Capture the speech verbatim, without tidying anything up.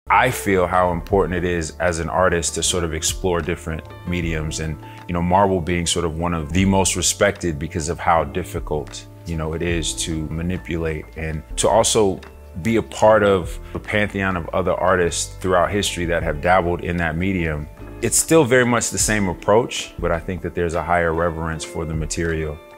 I feel how important it is as an artist to sort of explore different mediums, and you know, marble being sort of one of the most respected because of how difficult, you know, it is to manipulate, and to also be a part of a pantheon of other artists throughout history that have dabbled in that medium. It's still very much the same approach, but I think that there's a higher reverence for the material.